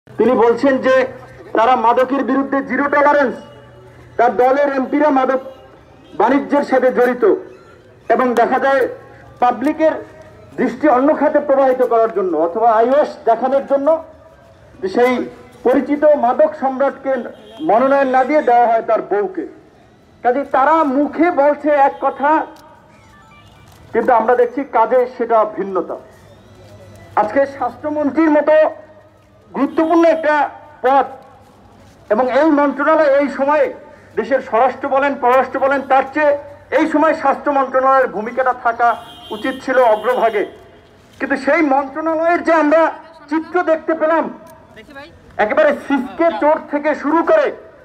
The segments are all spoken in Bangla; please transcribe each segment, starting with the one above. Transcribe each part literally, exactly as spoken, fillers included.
তিনি বলছেন যে তারা মাদকের বিরুদ্ধে জিরো টলারেন্স, তার দলের এমপিরা মাদক বাণিজ্যের সাথে জড়িত এবং দেখা যায় পাবলিকের দৃষ্টি অন্য খাতে প্রবাহিত করার জন্য অথবা আইওএস দেখানোর জন্য সেই পরিচিত মাদক সম্রাটকে মনোনয়ন না দিয়ে দেওয়া হয় তার বউকে। কাজে তারা মুখে বলছে এক কথা, কিন্তু আমরা দেখছি কাজে সেটা ভিন্নতা। আজকে স্বাস্থ্যমন্ত্রীর মতো গুরুত্বপূর্ণ একটা পদ এবং এই মন্ত্রণালয় এই সময়ে দেশের স্বরাষ্ট্র বলেন পররাষ্ট্র বলেন তার চেয়ে এই সময় স্বাস্থ্য মন্ত্রণালয়ের ভূমিকাটা থাকা উচিত ছিল অগ্রভাগে। কিন্তু সেই মন্ত্রণালয়ের যে আমরা চিত্র দেখতে পেলাম, একেবারে সিসকে চোর থেকে শুরু করে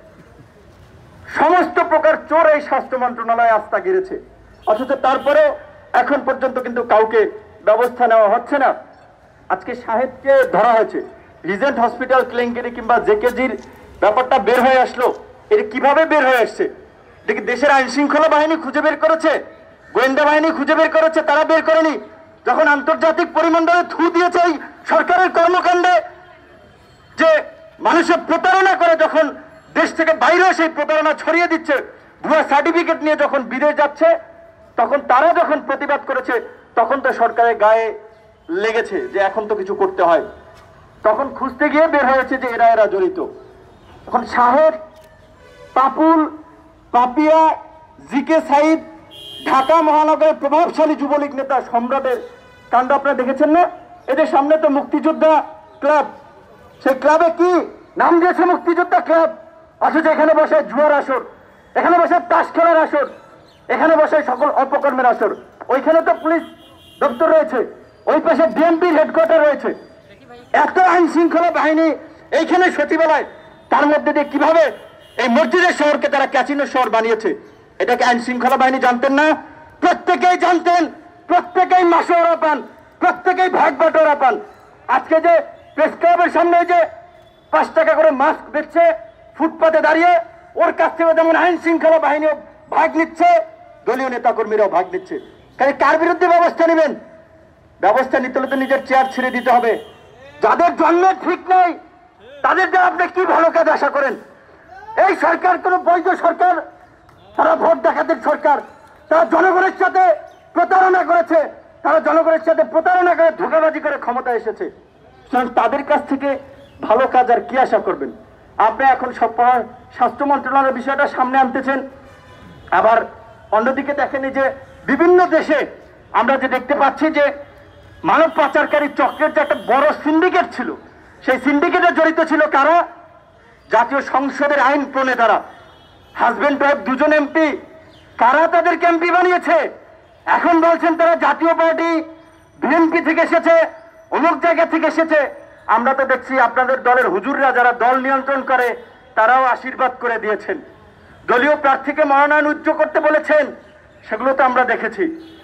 সমস্ত প্রকার চোর এই স্বাস্থ্য মন্ত্রণালয়ে আস্থা গেড়েছে, অথচ তারপরে এখন পর্যন্ত কিন্তু কাউকে ব্যবস্থা নেওয়া হচ্ছে না। আজকে সাহেবকে ধরা হয়েছে, রিজেন্ট হসপিটাল কেলেঙ্কারি কিংবা জেকেজির ব্যাপারটা বের হয়ে আসলো, এটা কিভাবে বের হয়ে আসছে? দেখি দেশের আইন শৃঙ্খলা বাহিনী খুঁজে বের করেছে, গোয়েন্দা বাহিনী খুঁজে বের করেছে, তারা বের করেনি। যখন আন্তর্জাতিক পরিমণ্ডলে থু দিয়েছে এই সরকারের কর্মকাণ্ডে, যে মানুষের প্রতারণা করে যখন দেশ থেকে বাইরে সেই প্রতারণা ছড়িয়ে দিচ্ছে, ভুয়া সার্টিফিকেট নিয়ে যখন বিদেশ যাচ্ছে, তখন তারা যখন প্রতিবাদ করেছে তখন তো সরকারের গায়ে লেগেছে যে এখন তো কিছু করতে হয়। তখন খুঁজতে গিয়ে বের হয়েছে যে এরা এরা জড়িত। এখন সাহেব, পাপুল, পাপিয়া, জিকে সাইদ, ঢাকা মহানগরের প্রভাবশালী যুবলীগ নেতা সম্রাটের কাণ্ড আপনারা দেখেছেন না? এদের সামনে তো মুক্তিযোদ্ধা ক্লাব, সেই ক্লাবে কি নাম দিয়েছে মুক্তিযোদ্ধা ক্লাব, অথচ এখানে বসে জুয়ার আসর, এখানে বসে তাস খেলার আসর, এখানে বসে সকল অপকর্মের আসর। ওইখানে তো পুলিশ দপ্তর রয়েছে, ওই পাশে বিএনপির হেডকোয়ার্টার রয়েছে, এত আইন শৃঙ্খলা বাহিনী এইখানে সচিবালয়, তার মধ্যে দিয়ে কিভাবে এই মসজিদের শহরকে তারা ক্যাসিনো শহর বানিয়েছে? এটাকে আইন শৃঙ্খলা বাহিনী জানতেন না? প্রত্যেকেই জানতেন, প্রত্যেকেই মাসোয়ারা পান, প্রত্যেকেই ভাগ বাটোয়ারা পান। আজকে যে প্রেস ক্লাবের সামনে যে পাঁচ টাকা করে মাস্ক বেচছে ফুটপাতে দাঁড়িয়ে, ওর কাছ থেকে যেমন আইন শৃঙ্খলা বাহিনীও ভাগ নিচ্ছে, দলীয় নেতাকর্মীরাও ভাগ নিচ্ছে। কাজে কার বিরুদ্ধে ব্যবস্থা নেবেন? ব্যবস্থা নিতে হলে তো নিজের চেয়ার ছেড়ে দিতে হবে। যাদের জন্মের ঠিক নেই তাদের দ্বারা আপনি কি ভালো কাজ আশা করেন? এই সরকার কোনো বৈধ সরকার, তারা ভোট ডাকাতের সরকার, তারা জনগণের সাথে প্রতারণা করেছে, তারা জনগণের সাথে প্রতারণা করে ধোঁকাবাজি করে ক্ষমতা এসেছে। তাদের কাছ থেকে ভালো কাজ আর কি আশা করবেন? আপনি এখন সব স্বাস্থ্য মন্ত্রণালয়ের বিষয়টা সামনে আনতেছেন, আবার অন্যদিকে দেখেন যে বিভিন্ন দেশে আমরা যে দেখতে পাচ্ছি যে মানব পাচারকারী চক্রের যে একটা বড় সিন্ডিকেট ছিল, সেই সিন্ডিকেটে জড়িত ছিল কারা? জাতীয় সংসদের আইন প্রণেতারা, হাজবেন্ড ওয়াইফ দুজন এমপি। কারা তাদেরকে এমপি বানিয়েছে? এখন বলছেন তারা জাতীয় পার্টি বিএনপি থেকে এসেছে, অমুক জায়গা থেকে এসেছে। আমরা তো দেখছি আপনাদের দলের হুজুররা যারা দল নিয়ন্ত্রণ করে তারাও আশীর্বাদ করে দিয়েছেন, দলীয় প্রার্থীকে মনোনয়ন উচ্চ করতে বলেছেন, সেগুলো তো আমরা দেখেছি।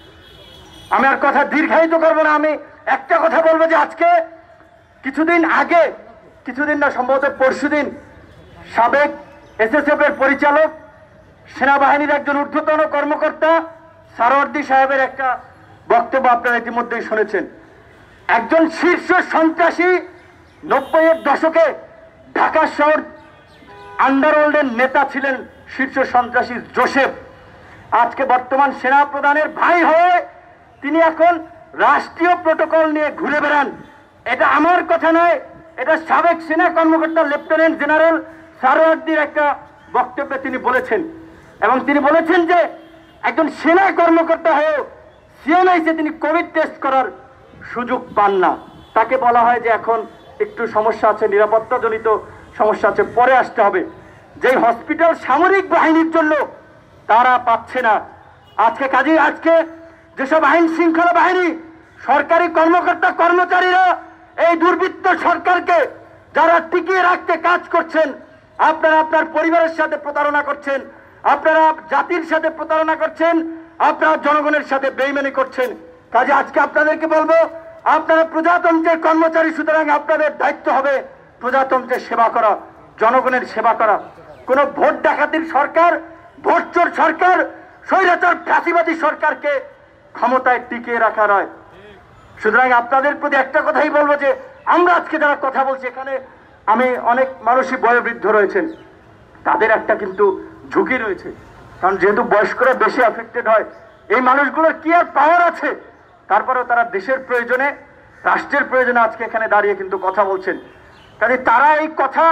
আমি আর কথা দীর্ঘায়িত করবো না, আমি একটা কথা বলবো যে আজকে কিছুদিন আগে, কিছুদিন না সম্ভবত পরশুদিন, সাবেক এসএসএফ এর পরিচালক, সেনাবাহিনীর একজন ঊর্ধ্বতন কর্মকর্তা সারওয়ার্দী সাহেবের একটা বক্তব্য আপনারা ইতিমধ্যেই শুনেছেন। একজন শীর্ষ সন্ত্রাসী, নব্বই এর দশকে ঢাকা শহর আন্ডারওয়ার্ল্ডের নেতা ছিলেন শীর্ষ সন্ত্রাসী জোসেফ। আজকে বর্তমান সেনা প্রধানের ভাই হয়ে তিনি এখন রাষ্ট্রীয় প্রটোকল নিয়ে ঘুরে বেড়ান। এটা আমার কথা নয়, এটা সাবেক সেনা কর্মকর্তা লেফটেন্যান্ট জেনারেল সারওয়ার্দীর একটা বক্তব্যে তিনি বলেছেন। এবং তিনি বলেছেন যে একজন সেনা কর্মকর্তা হয়েও সিএমএইচে তিনি কোভিড টেস্ট করার সুযোগ পান না। তাকে বলা হয় যে এখন একটু সমস্যা আছে, নিরাপত্তাজনিত সমস্যা আছে, পরে আসতে হবে। যেই হসপিটাল সামরিক বাহিনীর জন্য তারা পাচ্ছে না। আজকে কাজেই আজকে যেসব আইন শৃঙ্খলা বাহিনী, সরকারি কর্মকর্তা কর্মচারীরা এই দুর্বৃত্ত সরকারকে যারা টিকিয়ে রাখতে কাজ করছেন, আপনারা আপনার পরিবারের সাথে প্রতারণা করছেন, আপনারা জাতির সাথে প্রতারণা করছেন, আপনারা জনগণের সাথে বেইমানি করছেন। কাজে আজকে আপনাদেরকে বলবো, আপনারা প্রজাতন্ত্রের কর্মচারী, সুতরাং আপনাদের দায়িত্ব হবে প্রজাতন্ত্রের সেবা করা, জনগণের সেবা করা। কোন ভোট ডাকাতির সরকার, ভোট চোর সরকার, স্বৈরাচার ফ্যাসিবাদী সরকারকে ক্ষমতায় টিকিয়ে রাখা নয়। সুতরাং আপনাদের প্রতি একটা কথাই বলবো যে আমরা আজকে যারা কথা বলছি, এখানে আমি অনেক মানুষই বয়োবৃদ্ধ রয়েছেন, তাদের একটা কিন্তু ঝুঁকি রয়েছে, কারণ যেহেতু বয়স্করা বেশি অ্যাফেক্টেড হয়, এই মানুষগুলোর কি আর পাওয়ার আছে, তারপরেও তারা দেশের প্রয়োজনে, রাষ্ট্রের প্রয়োজনে আজকে এখানে দাঁড়িয়ে কিন্তু কথা বলছেন। কাজে তারা এই কথা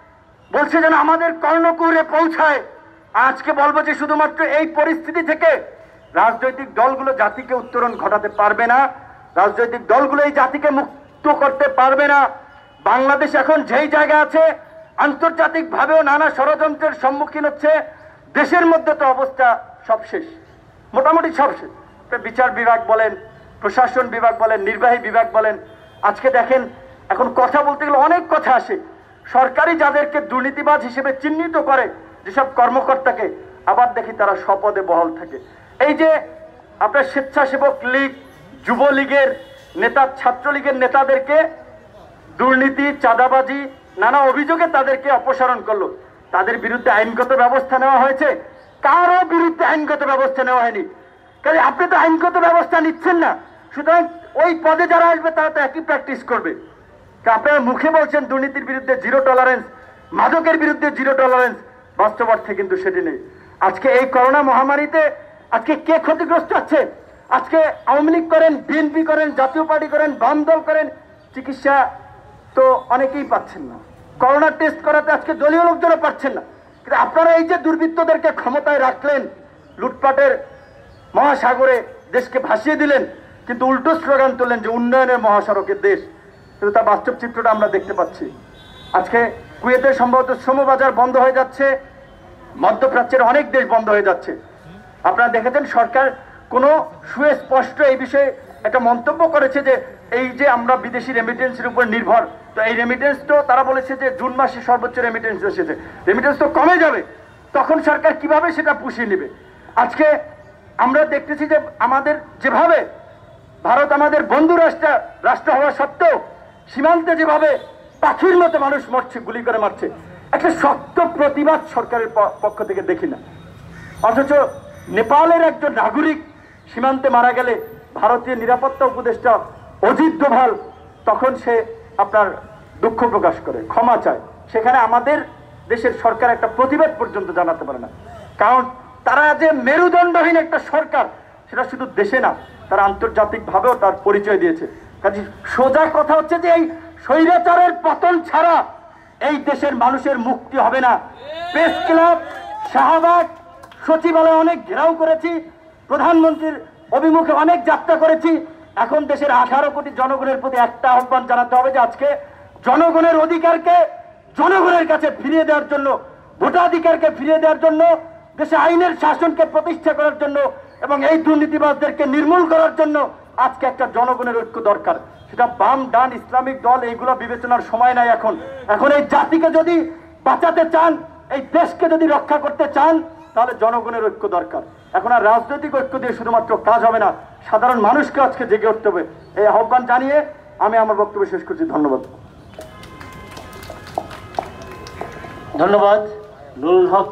বলছে যেন আমাদের কর্ণকুহরে পৌঁছায়। আজকে বলবো যে শুধুমাত্র এই পরিস্থিতি থেকে রাজনৈতিক দলগুলো জাতিকে উত্তরণ ঘটাতে পারবে না, রাজনৈতিক দলগুলো এই জাতিকে মুক্ত করতে পারবে না। বাংলাদেশ এখন যেই জায়গা আছে, আন্তর্জাতিক ভাবেও নানা ষড়যন্ত্রের সম্মুখীন হচ্ছে। দেশের মধ্যে তো অবস্থা সব শেষ, মোটামুটি সব শেষ। বিচার বিভাগ বলেন, প্রশাসন বিভাগ বলেন, নির্বাহী বিভাগ বলেন, আজকে দেখেন এখন কথা বলতে গেলে অনেক কথা আসে। সরকারি যাদেরকে দুর্নীতিবাজ হিসেবে চিহ্নিত করে যেসব কর্মকর্তাকে, আবার দেখি তারা স্বপদে বহাল থাকে। এই যে আপনার স্বেচ্ছাসেবক লীগ, যুবলীগের নেতা, ছাত্রলীগের নেতাদেরকে দুর্নীতি, চাঁদাবাজি, নানা অভিযোগে তাদেরকে অপসারণ করলো, তাদের বিরুদ্ধে আইনগত ব্যবস্থা নেওয়া হয়েছে? কারো বিরুদ্ধে আইনগত ব্যবস্থা নেওয়া হয়নি। কাজে আপনি তো আইনগত ব্যবস্থা নিচ্ছেন না, সুতরাং ওই পদে যারা আসবে তারা তো একই প্র্যাকটিস করবে। আপনারা মুখে বলছেন দুর্নীতির বিরুদ্ধে জিরো টলারেন্স, মাদকের বিরুদ্ধে জিরো টলারেন্স, বাস্তব অর্থে কিন্তু সেটি নেই। আজকে এই করোনা মহামারীতে আজকে কে ক্ষতিগ্রস্ত হচ্ছে? আজকে আওয়ামী লীগ করেন, বিএনপি করেন, জাতীয় পার্টি করেন, বাম দল করেন, চিকিৎসা তো অনেকেই পাচ্ছেন না। করোনা টেস্ট করাতে আজকে দলীয় লোকজনও পাচ্ছেন না। কিন্তু আপনারা এই যে দুর্বৃত্তদেরকে ক্ষমতায় রাখলেন, লুটপাটের মহাসাগরে দেশকে ভাসিয়ে দিলেন, কিন্তু উল্টো স্লোগান তুললেন যে উন্নয়নের মহাসড়কের দেশ, কিন্তু তার বাস্তব চিত্রটা আমরা দেখতে পাচ্ছি। আজকে কুয়েতে সম্ভবত শ্রমবাজার বন্ধ হয়ে যাচ্ছে, মধ্যপ্রাচ্যের অনেক দেশ বন্ধ হয়ে যাচ্ছে। আপনারা দেখেছেন সরকার কোনো সুস্পষ্ট এই বিষয়ে একটা মন্তব্য করেছে যে এই যে আমরা বিদেশি রেমিটেন্সের উপর নির্ভর, তো এই রেমিটেন্স তো তারা বলেছে যে জুন মাসে সর্বোচ্চ রেমিটেন্স এসেছে, রেমিটেন্স তো কমে যাবে, তখন সরকার কিভাবে সেটা পুষিয়ে নেবে? আজকে আমরা দেখতেছি যে আমাদের যেভাবে ভারত আমাদের বন্ধু রাষ্ট্র রাষ্ট্র হওয়া সত্ত্বেও সীমান্তে যেভাবে পাখির মতো মানুষ মরছে, গুলি করে মারছে, একটা শক্ত প্রতিবাদ সরকারের পক্ষ থেকে দেখি না। অথচ নেপালের একজন নাগরিক সীমান্তে মারা গেলে ভারতীয় নিরাপত্তা উপদেষ্টা অজিত ডোভাল তখন সে আপনার দুঃখ প্রকাশ করে, ক্ষমা চায়। সেখানে আমাদের দেশের সরকার একটা প্রতিবাদ পর্যন্ত জানাতে পারে না, কারণ তারা যে মেরুদণ্ডহীন একটা সরকার, সেটা শুধু দেশে না, তারা আন্তর্জাতিক ভাবেও তার পরিচয় দিয়েছে। কাজে সোজা কথা হচ্ছে যে এই স্বৈরাচারের পতন ছাড়া এই দেশের মানুষের মুক্তি হবে না। প্রেস ক্লাব, শাহবাগ, সচিবালয় অনেক ঘেরাও করেছি, প্রধানমন্ত্রীর অভিমুখে অনেক যাত্রা করেছি। এখন দেশের আঠারো কোটি জনগণের প্রতি একটা আহ্বান জানাতে হবে যে আজকে জনগণের অধিকারকে জনগণের কাছে ফিরিয়ে দেওয়ার জন্য, ভোটাধিকারকে ফিরিয়ে দেওয়ার জন্য, দেশে আইনের শাসনকে প্রতিষ্ঠা করার জন্য এবং এই দুর্নীতিবাজদেরকে নির্মূল করার জন্য আজকে একটা জনগণের ঐক্য দরকার। সেটা বাম, ডান, ইসলামিক দল, এইগুলো বিবেচনার সময় নাই এখন। এখন এই জাতিকে যদি বাঁচাতে চান, এই দেশকে যদি রক্ষা করতে চান, তাহলে জনগণের ঐক্য দরকার। এখন আর রাজনৈতিক ঐক্য দিয়ে শুধুমাত্র কাজ হবে না, সাধারণ মানুষকে আজকে জেগে উঠতে হবে। এই আহ্বান জানিয়ে আমি আমার বক্তব্য শেষ করছি। ধন্যবাদ। ধন্যবাদ নুরুল হক।